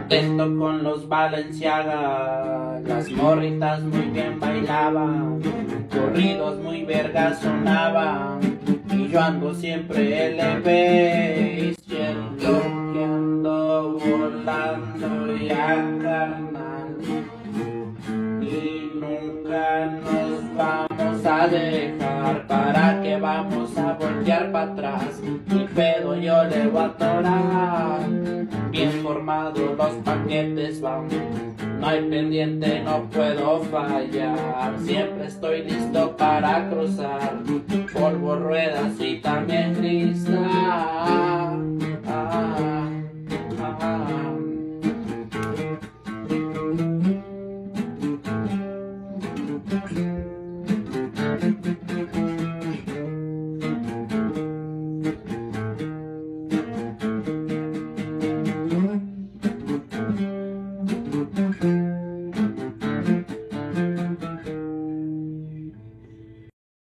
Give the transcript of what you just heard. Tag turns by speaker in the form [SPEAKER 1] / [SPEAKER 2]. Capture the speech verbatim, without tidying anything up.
[SPEAKER 1] Atento con los Balenciaga, las morritas muy bien bailaban, corridos muy vergas sonaban, y yo ando siempre L B, siento que ando volando ya carnal, y nunca nos vamos a dejar. ¿Para qué vamos a voltear para atrás? Ni pedo, yo le voy a atorar. Bien formados los paquetes van, no hay pendiente, no puedo fallar. Siempre estoy listo para cruzar polvo, ruedas y también cristal.